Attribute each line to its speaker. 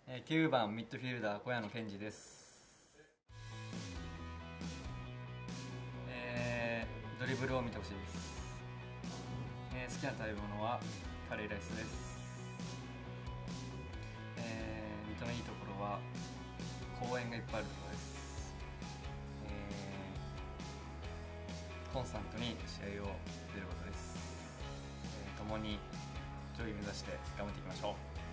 Speaker 1: 9番ミッドフィルダー小谷野健二です。ドリブルを見てほしいです。好きな食べ物はカレーライスです。水戸のいいところは公園がいっぱいあるところです。コンスタントに試合を出ることです。共に上位目指して頑張っていきましょう。